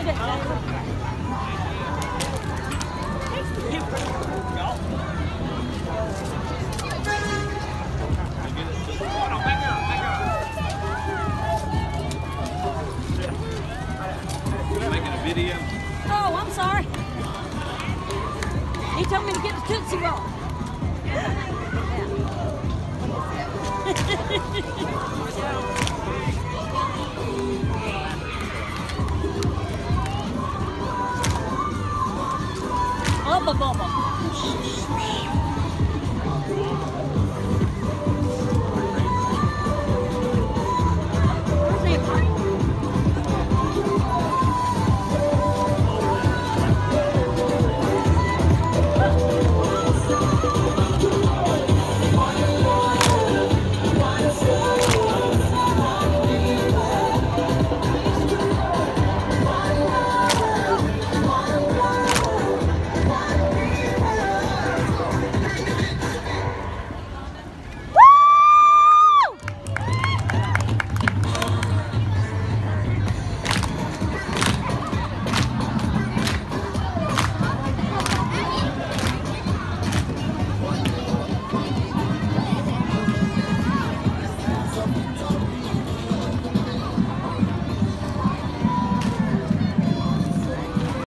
Making a video. Oh, I'm sorry. He told me to get the Tootsie Roll. Bubba Bubba.